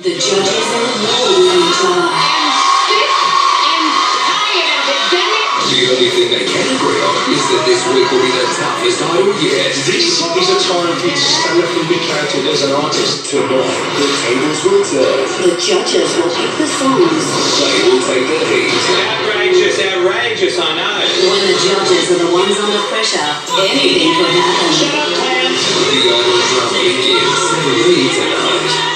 The judges are rolling dry. The only thing they can agree on is that this week will be the toughest idol yet. This is a time for you to stand up and be counted as an artist. Tonight, the tables will turn. The judges will pick the songs. They will take the heat. Outrageous, outrageous, I know. When the judges are the ones under pressure, anything could happen. Shut up, clowns. The idol drama begins tonight.